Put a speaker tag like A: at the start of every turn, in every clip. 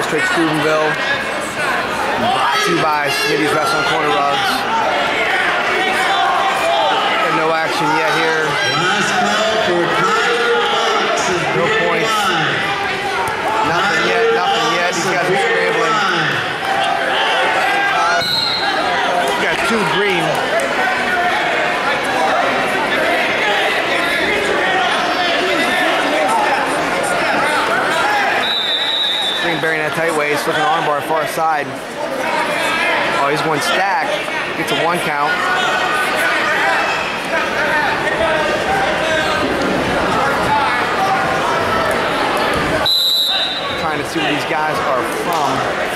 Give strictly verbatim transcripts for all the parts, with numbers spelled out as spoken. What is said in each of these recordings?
A: District, Steubenville. Brought to you by Smitty's Wrestling Corner Rugs. And no action yet here. No points. Nothing yet, nothing yet. These guys are scrambling. We got two green. Green bearing that tight waist, looking armbar far side. Oh, he's going stack. Gets a one count. Trying to see where these guys are from.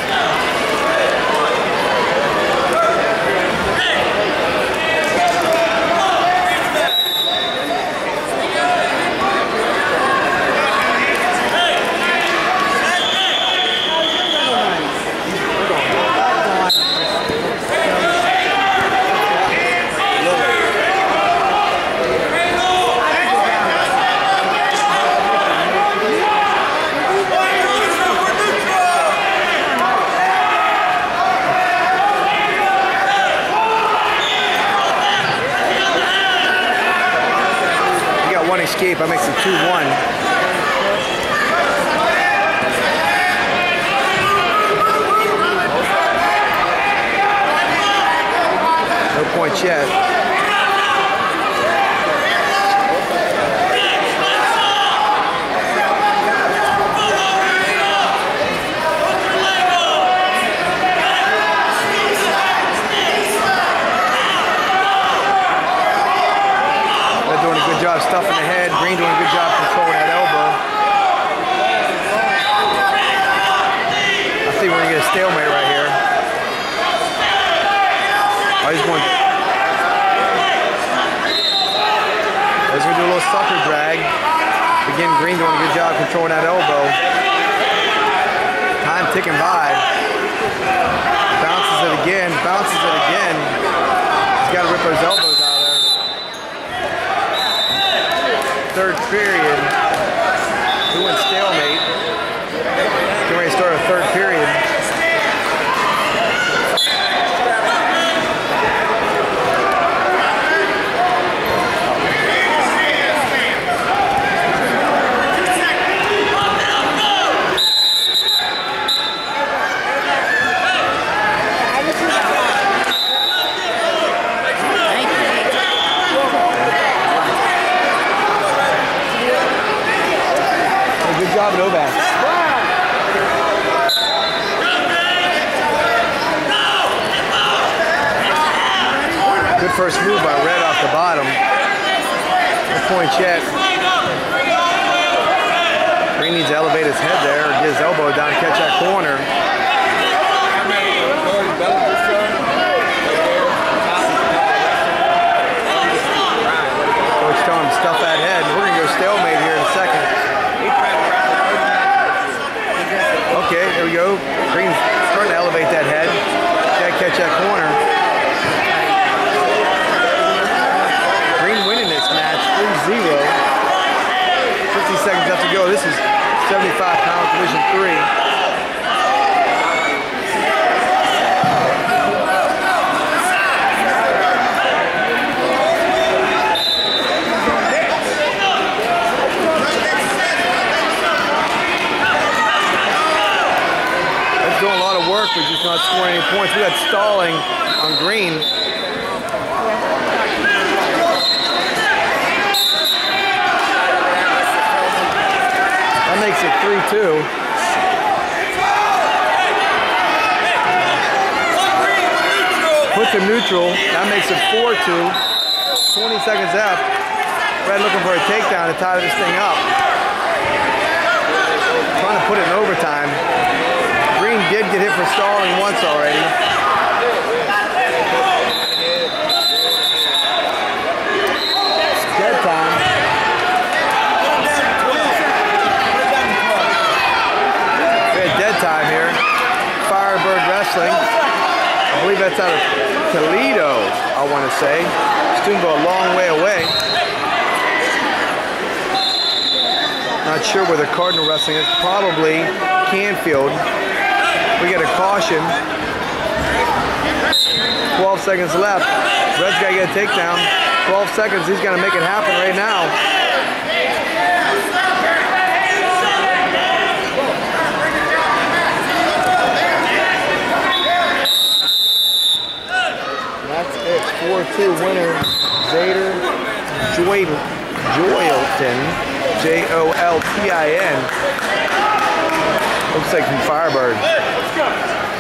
A: Escape, I makes it two one. No points yet. Job stuffing the head. Green doing a good job controlling that elbow. I think we're gonna get a stalemate right here. Oh, he's going. He's gonna do a little sucker drag. Again, Green doing a good job controlling that elbow. Time ticking by. Bounces it again. Bounces it again. He's got to rip those elbows out. Third period, we went stalemate. Getting ready to start a third period. Good job, Novak. Good first move by Red off the bottom. No points yet. Green needs to elevate his head there, or get his elbow down to catch that corner. Coach telling him to stuff that head. We're going to go stalemate here in a second. Okay, here we go. Green's starting to elevate that head. Gotta catch that corner. Green winning this match, three zero. fifty seconds left to go. This is seventy-five pound division three. Doing a lot of work, we're just not scoring any points. We got stalling on Green. That makes it three two. Put to neutral. That makes it four two. twenty seconds left. Red looking for a takedown to tie this thing up. Trying to put it in overtime. Green did get hit for stalling once already. Dead time. We had dead time here. Firebird Wrestling. I believe that's out of Toledo, I want to say. Steubenville a long way away. Not sure where the Cardinal Wrestling is. Probably Canfield. We get a caution. twelve seconds left. Red's got to get a takedown. twelve seconds. He's going to make it happen right now. That's it. four two winner. Zader Joylton. J O L T I N. Looks like from Firebird.